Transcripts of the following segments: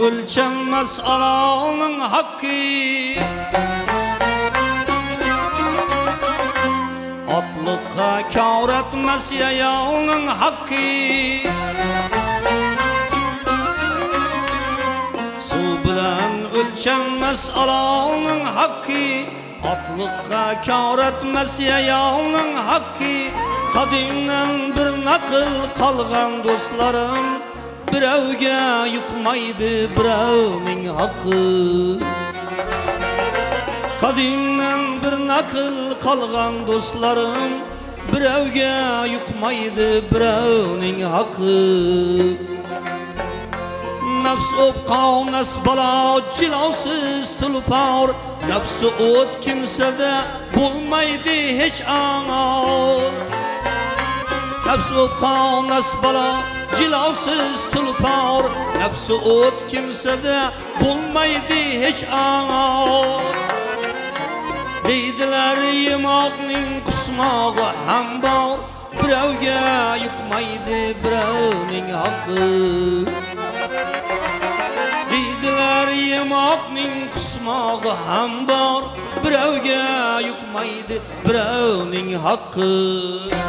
ölçenmez alanın hakkı. Atlıkka kâr etmez yayanın hakkı. Su bilen ölçenmez alanın hakkı. Atlıkka kâr etmez yayanın hakkı. Kadimden bir nakıl kalgan dostlarım, birevge yıkmaydı birevning hakkı. Kadimden bir nakıl kalgan dostlarım, birevge yıkmaydı birevning hakkı. Nefs opqav nas bala cilavsiz tulpar, nefsi ot kimsede bulmaydı hiç anar. Nefsi opqav nas bala cilavsiz tulpar, nefsi ot kimsede bulmaydı hiç anar. Deydiler yemakning kusmağı ham bor, birevge yıkmaydı birevning hakkı. Deydiler yemakning kusmağı ham bor, birevge yıkmaydı birevning hakkı.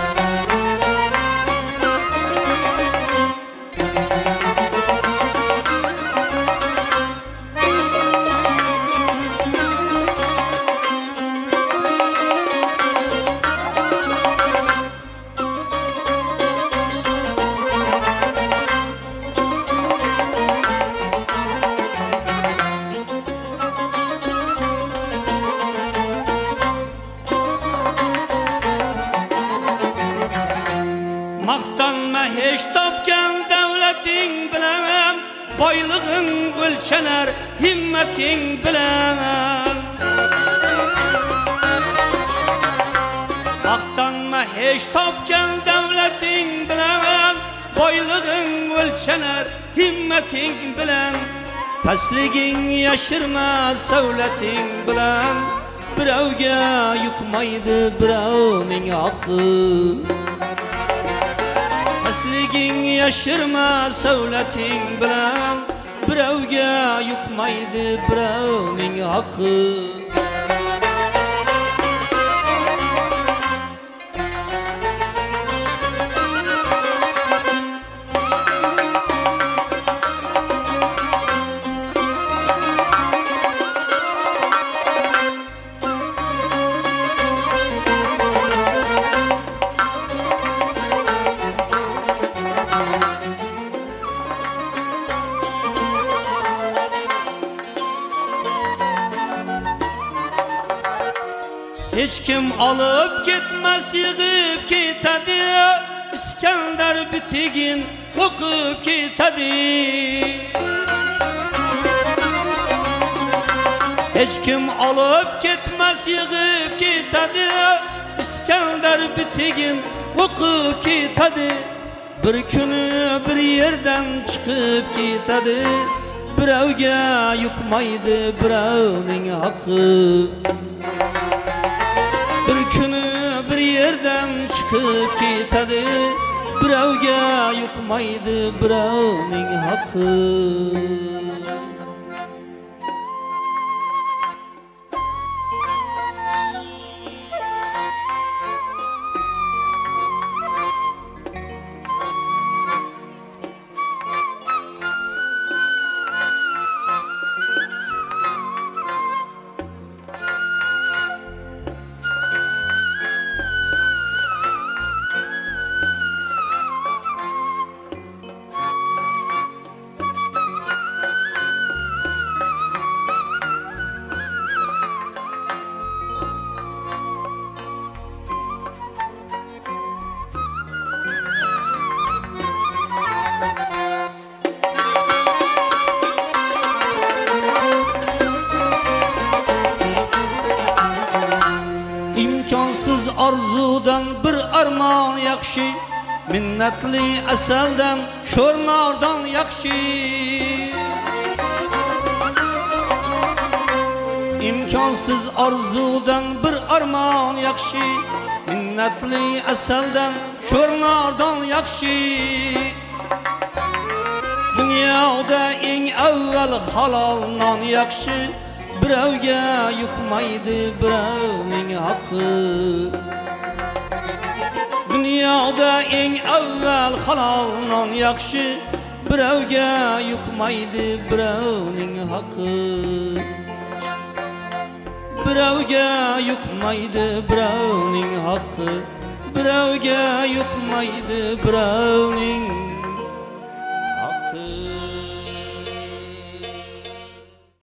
Maqtanma hiç topgan devletin bilen, boylığın ölçener himmetin bilen. Maqtanma hiç topgan devletin bilen, boylığın ölçener himmetin bilen. Pasligin yaşırma savletin bilen, birevge yıkmaydı birevning hakkı. Pasligin yaşırma savletin bilen, birevge yıkmaydı birevning hakkı. Hiç kim alıp gitmez yığıp kitedi, İskender bitigin okup kitedi. Hiç kim alıp gitmez yığıp kitedi, İskender bitigin okup kitedi. Bir günü bir yerden çıkıp kitedi, birevge yıkmaydı birevning hakkı. Bir günü bir yerden çıkıp gitedi, birevge yıkmaydı birevning hakkı. İmkansız arzudan bir armağan yakşı, minnetli eselden şornardan yakşı. İmkansız arzudan bir armağan yakşı, minnetli eselden şornardan yakşı. Dünyada eng avval halal non yaxshi, birovga yuqmaydi birovning haqqi. Dünyada eng avval halal non yaxshi, birovga yuqmaydi birovning haqqi. Birovga yuqmaydi birovning haqqi, birovga yuqmaydi birovning